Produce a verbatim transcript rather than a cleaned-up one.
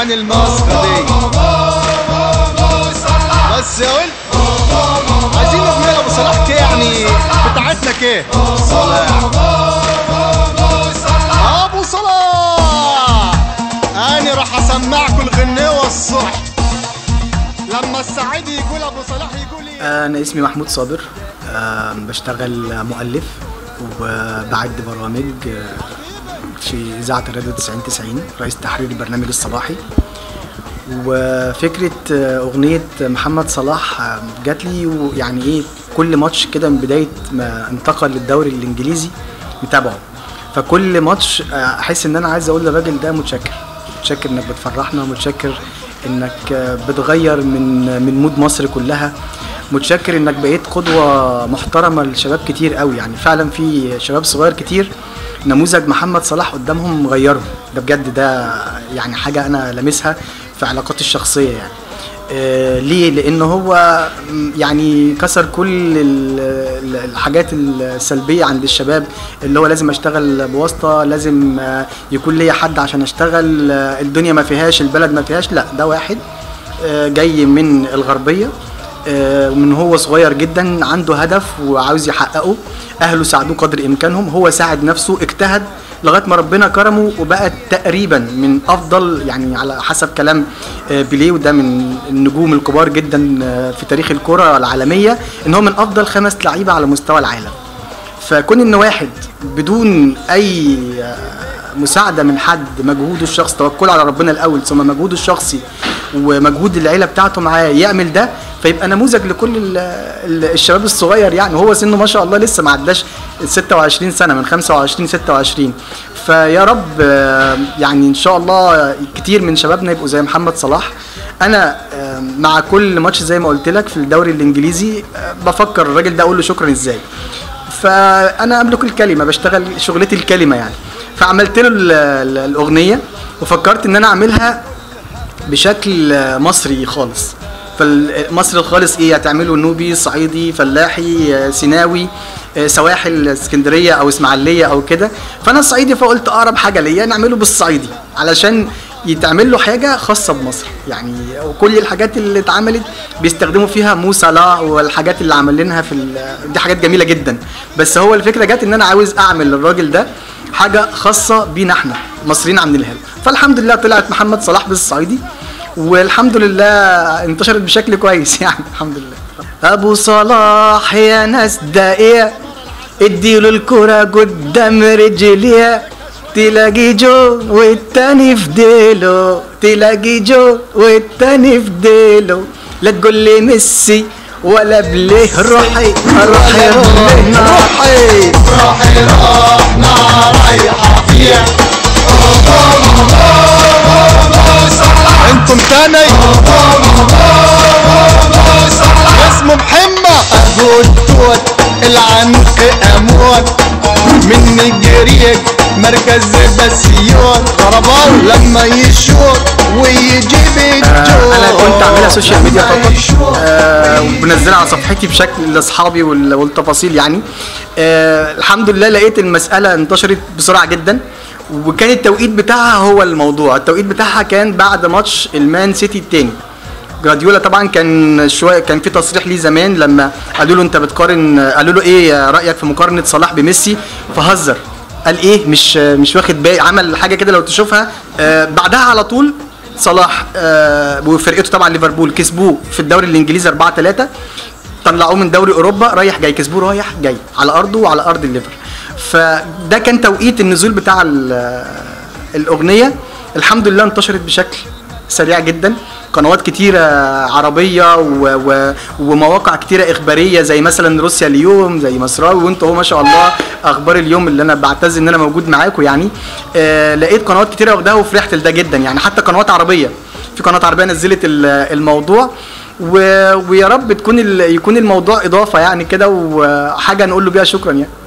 الاغاني الماسكه دي. بس يا ولد عايزين اغنيه ابو صلاح كده يعني بتاعتنا كده. صلاح ابو صلاح انا راح اسمعكم الغنيوه الصح لما السعيدي يقول ابو صلاح يقول ايه. انا اسمي محمود صابر، أه بشتغل مؤلف وبعد برامج في اذاعه الراديو تسعين تسعين، رئيس تحرير البرنامج الصباحي. وفكره اغنيه محمد صلاح جات لي يعني ايه كل ماتش كده من بدايه ما انتقل للدوري الانجليزي متابعه، فكل ماتش احس ان انا عايز اقول للراجل ده متشكر، متشكر انك بتفرحنا، متشكر انك بتغير من من مود مصر كلها، متشكر انك بقيت قدوه محترمه لشباب كتير قوي. يعني فعلا في شباب صغير كتير نموذج محمد صلاح قدامهم غيرهم، ده بجد ده يعني حاجه انا لامسها في علاقاتي الشخصيه يعني. آه ليه؟ لان هو يعني كسر كل الحاجات السلبيه عند الشباب، اللي هو لازم اشتغل بواسطه، لازم آه يكون ليا حد عشان اشتغل، آه الدنيا ما فيهاش، البلد ما فيهاش. لا، ده واحد آه جاي من الغربيه، آه من هو صغير جدا عنده هدف وعاوز يحققه، اهله ساعدوه قدر امكانهم، هو ساعد نفسه، اجتهد لغايه ما ربنا كرمه وبقى تقريبا من افضل، يعني على حسب كلام بيليه، وده من النجوم الكبار جدا في تاريخ الكره العالميه، ان هو من افضل خمس لعيبه على مستوى العالم. فكون ان واحد بدون اي مساعده من حد، مجهوده الشخصي، توكله على ربنا الاول ثم مجهوده الشخصي ومجهود العيله بتاعته معاه يعمل ده، فيبقى نموذج لكل الشباب الصغير يعني. وهو سنه ما شاء الله لسه ما عداش ستة وعشرين سنه، من خمسة وعشرين ستة وعشرين. فيا رب يعني ان شاء الله كتير من شبابنا يبقوا زي محمد صلاح. انا مع كل ماتش زي ما قلت لك في الدوري الانجليزي بفكر الراجل ده اقول له شكرا ازاي. فانا املك الكلمه، بشتغل شغلتي الكلمه يعني. فعملت له الاغنيه وفكرت ان انا اعملها بشكل مصري خالص. فالمصري الخالص ايه؟ هتعمله نوبي، صعيدي، فلاحي، سيناوي، سواحل اسكندريه او اسماعيليه او كده. فانا صعيدي، فقلت اقرب حاجه ليا نعمله بالصعيدي علشان يتعمل له حاجه خاصه بمصر يعني. وكل الحاجات اللي اتعملت بيستخدموا فيها مو صلاح والحاجات اللي عاملينها في دي حاجات جميله جدا. بس هو الفكره جت ان انا عاوز اعمل للراجل ده حاجه خاصه بينا احنا المصريين عاملينها له. فالحمد لله طلعت محمد صلاح بالصعيدي، والحمد لله انتشرت بشكل كويس يعني الحمد لله. ابو صلاح يا ناس ده ايه، اديله الكرة قدام رجليه، تلاقي جو والتاني في ديله، تلاقي جو والتاني في ديله. لا تقول لي ميسي ولا بليه، روحي روحي روحي روحي روحي روحنا رايحه فيها. انتم تاني اسمه محمد ابو التوت العنق اموت من الجريج مركز بسيون ضربان لما يشوط ويجيب الجول. انا كنت عاملها سوشيال ميديا فقط، أه وبنزلها على صفحتي بشكل لاصحابي والتفاصيل يعني. أه الحمد لله لقيت المساله انتشرت بسرعه جدا، وكان التوقيت بتاعها هو الموضوع. التوقيت بتاعها كان بعد ماتش المان سيتي التاني. جوارديولا طبعا كان شويه كان في تصريح ليه زمان لما قالوا له انت بتقارن، قالوا له ايه رايك في مقارنه صلاح بميسي، فهزر قال ايه مش مش واخد بالي، عمل حاجه كده لو تشوفها. آه بعدها على طول صلاح آه وفرقته طبعا ليفربول كسبوه في الدوري الانجليزي أربعة ثلاثة، طلعوه من دوري اوروبا رايح جاي، كسبوه رايح جاي على ارضه وعلى ارض الليفر. فده كان توقيت النزول بتاع الاغنيه. الحمد لله انتشرت بشكل سريع جدا، قنوات كتيرة عربية و... و... ومواقع كتيرة إخبارية زي مثلا روسيا اليوم، زي مصراوي، وانتوا هو ما شاء الله أخبار اليوم اللي أنا بعتز إن أنا موجود معاكم يعني. آه لقيت قنوات كتيرة واخداها وفرحت لده جدا يعني. حتى قنوات عربية، في قناة عربية نزلت الموضوع، و... ويا رب تكون ال... يكون الموضوع إضافة يعني كده وحاجة نقول له بيها شكرا يعني.